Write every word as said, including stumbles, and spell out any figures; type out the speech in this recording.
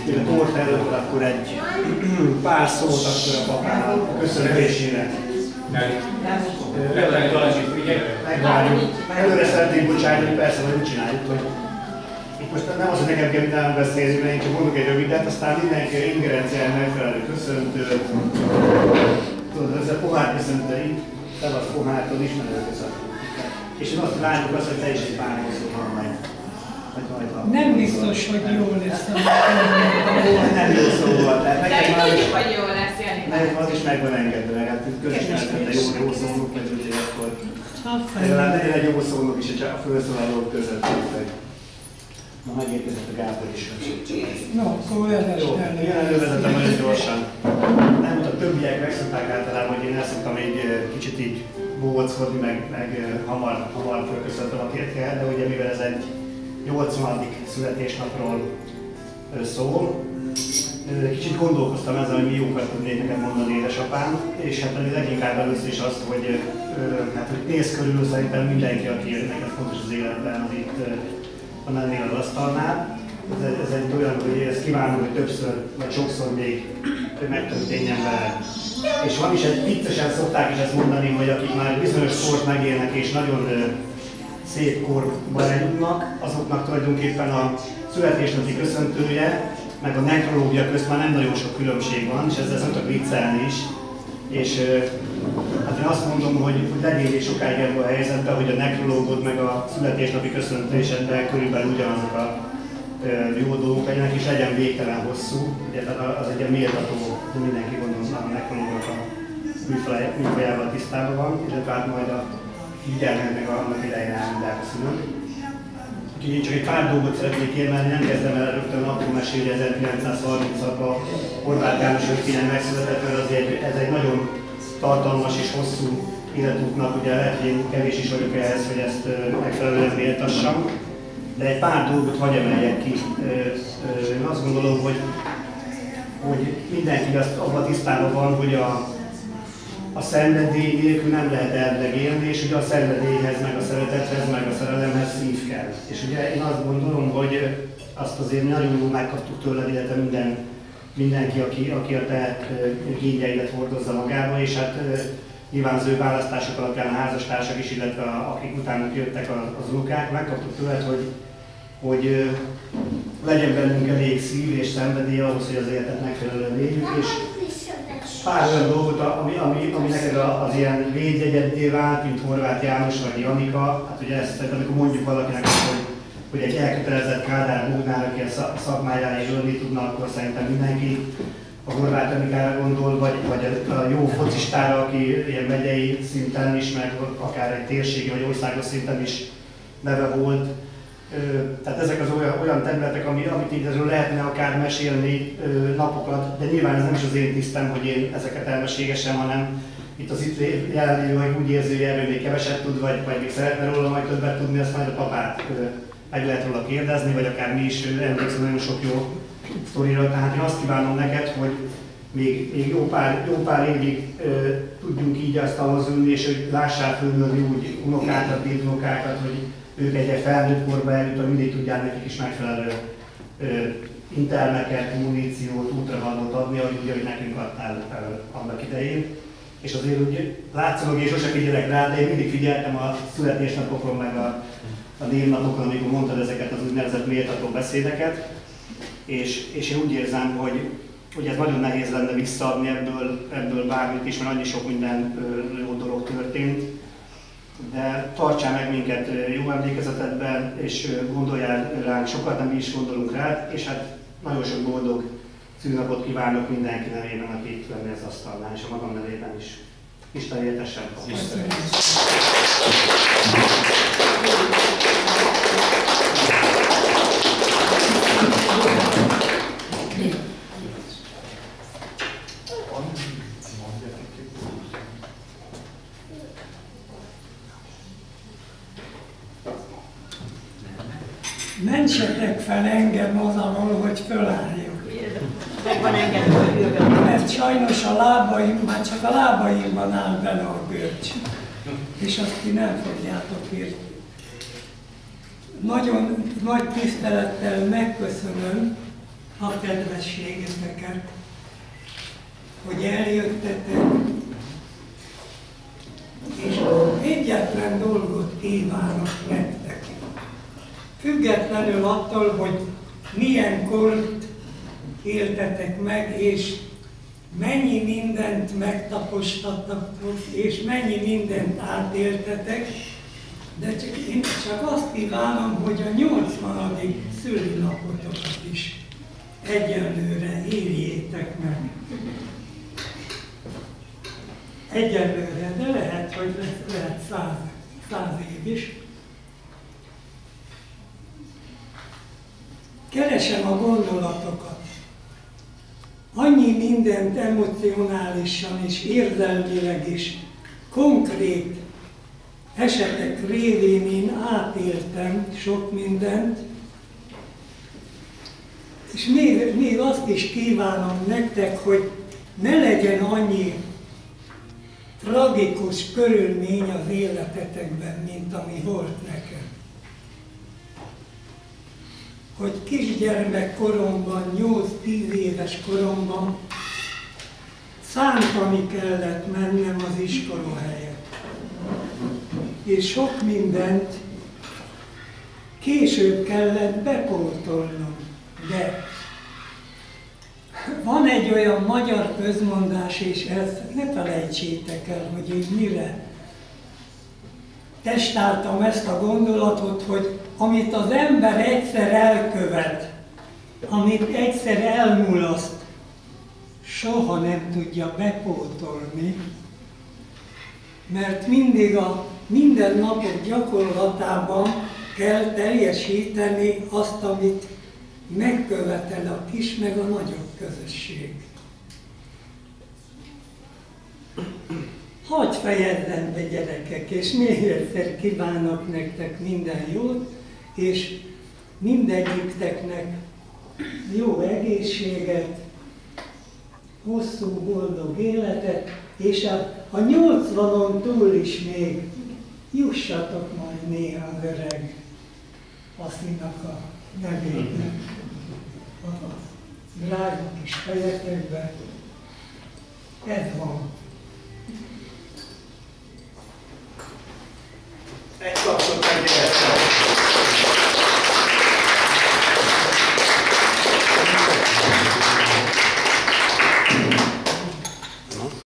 a torta előtt, akkor egy pár szót akkor a papának köszönésére. Megvárjuk. Előre szeretnénk bocsájtani, persze, hogy úgy csináljuk, hogy itt most nem az, hogy nekem kell mindenem beszélni, mert én csak mondok egy rövidet, aztán mindenki ingerenciáján megfelelő köszöntő. Tudod, ez a pohár köszöntő, szevasz pohártól ismerő köszöntő. És én azt várjuk azt, hogy te is egy pár szóval majd. Nem biztos, hogy jó lesz a nem jó szó volt. De tudjuk, hogy jó lesz, Jani. Az is meg van engedve, hát közösségben jó, jó szónok, vagy úgyhogy akkor legyen egy jó szónok is a felszólalók között. Na, megérkezett a Gábor is. No, akkor jó, én elővezetem nagyon gyorsan. Nem, a többiek megszokták általában, hogy én el szoktam egy kicsit így bóckodni, meg, meg hamar, hamar fölköszöntöm a kétkkel, de ugye mivel ez egy nyolcvanadik születésnapról szól. Kicsit gondolkoztam ezzel, hogy mi jókat tudnék nekem mondani édesapám, és hát leginkább először is azt, hogy, hát, hogy néz körül szerintem mindenki, aki neked fontos az életben, az itt van ennél az asztalnál. Ez, ez egy olyan, hogy ezt kívánom, hogy többször, vagy sokszor még megtörténjen vele. És van is egy viccesen szokták is ezt mondani, hogy akik már bizonyos kort megélnek és nagyon szép korban eljutnak, azoknak tulajdonképpen a születésnapi köszöntője, meg a nekrológia közt már nem nagyon sok különbség van, és ezzel szoktak viccelni is. És hát én azt mondom, hogy, hogy legyél sokáig ebben a helyzetben, hogy a nekrológod meg a születésnapi köszöntésedben körülbelül ugyanazok a jó dolgok legyenek, és legyen végtelen hosszú. Ugye az egy méltató, hogy mindenki gondolom a nekrológnak a műfajával tisztában van, illetve hát majd a figyelmet meg annak idején elmondják a szülők. Úgyhogy én csak egy pár dolgot szeretnék kiemelni, nem kezdem el rögtön attól mesélni, hogy ezerkilencszázharmincban Horváth János ötvénen megszületett, mert az egy, ez egy nagyon tartalmas és hosszú életútnak, ugye lehet, hogy én kevés is vagyok ehhez, hogy ezt megfelelően méltassam, de egy pár dolgot hagy emeljek ki. Én azt gondolom, hogy, hogy mindenki azt abban tisztában van, hogy a A szenvedély nélkül nem lehet elvileg élni, és ugye a szenvedélyhez, meg a szeretethez, meg a szerelemhez szív kell. És ugye én azt gondolom, hogy azt azért nagyon jól megkaptuk tőled, illetve minden, mindenki, aki, aki a te kényeidet hordozza magába, és hát nyilván az ő választások alapján a házastársak is, illetve akik utánuk jöttek az unokák, megkaptuk tőled, hogy, hogy legyen bennünk elég szív és szenvedély ahhoz, hogy az életet megfelelően éljük. És pár olyan dolgot, ami, ami, ami neked az ilyen védjegyeddé vált, mint Horváth János vagy Janika. Hát ugye ezt, amikor mondjuk valakinek azt, hogy, hogy egy elkötelezett Kádár Bógnár, aki a szakmájáig ölni tudna, akkor szerintem mindenki a Horváth Janikára gondol, vagy, vagy a jó focistára, aki ilyen megyei szinten is, meg akár egy térségi vagy országos szinten is neve volt. Tehát ezek az olyan, olyan területek, ami, amit így erről lehetne akár mesélni napokat, de nyilván ez nem is az én tisztem, hogy én ezeket elmesélgessem, hanem itt az itt jelenlévő, hogy úgy érzi, hogy erről még keveset tud, vagy, vagy még szeretne róla majd többet tudni, azt majd a papát meg lehet róla kérdezni, vagy akár mi is emlékszem nagyon sok jó sztorira. Tehát én azt kívánom neked, hogy még, még jó, pár, jó pár évig ö, tudjunk így asztalhoz ülni, és hogy lássál fölülni úgy unokákat, dédunokákat, hogy ők egy felnőtt korba eljutva mindig tudják nekik is megfelelő ö, intermeket, muníciót, útravalót adni, ahogy ugye, hogy nekünk adtál ö, annak idején. És azért úgy látszólag én sose figyelek rá, de én mindig figyeltem a születésnapokon, meg a, a névnapokon, amikor mondtad ezeket az úgynevezett méltató beszédeket. És, és én úgy érzem, hogy, hogy ez nagyon nehéz lenne visszaadni ebből, ebből bármit is, mert annyi sok minden ö, jó dolog történt. De tartsál meg minket jó emlékezetedben, és gondoljál ránk sokat, de mi is gondolunk rád, és hát nagyon sok boldog szűnapot kívánok mindenki nevében, aki itt lenni az asztalnál, és a magam nevében is. Isten éltessen! Mentsetek fel engem az alól, hogy fölálljak. Meg van engedve. Mert sajnos a lábaim, már csak a lábaimban áll bele a görcs. És azt ti nem fogjátok érteni. Nagyon nagy tisztelettel megköszönöm a kedvességeteket, hogy eljöttetek, és egyetlen dolgot kívánok nektek. Függetlenül attól, hogy milyen kort éltetek meg, és mennyi mindent megtapostattatok, és mennyi mindent átéltetek, de csak, én csak azt kívánom, hogy a nyolcvanadik szülinapotokat is egyenlőre éljétek meg. Egyenlőre, de lehet, hogy lesz, lehet száz, száz év is. Keresem a gondolatokat. Annyi mindent emocionálisan és érzelmileg is, konkrét esetek révén én átéltem sok mindent, és még, még azt is kívánom nektek, hogy ne legyen annyi tragikus körülmény az életetekben, mint ami volt nekem. Hogy kisgyermek koromban, nyolc-tíz éves koromban szántani kellett mennem az iskola helyett. És sok mindent később kellett bepótolnom. De van egy olyan magyar közmondás, és ezt ne felejtsétek el, hogy én mire testáltam ezt a gondolatot, hogy amit az ember egyszer elkövet, amit egyszer elmulaszt, soha nem tudja bepótolni, mert mindig a mindennapok gyakorlatában kell teljesíteni azt, amit megkövetel a kis meg a nagyobb közösség. Hadd fejezzem be, gyerekek, és még egyszer kívánok nektek minden jót, és mindegyikteknek jó egészséget, hosszú, boldog életet, és a, a nyolcvanon túl is még jussatok majd néha az öreg asszonynak a nevébe, a drága kis fejetekbe. Ez van.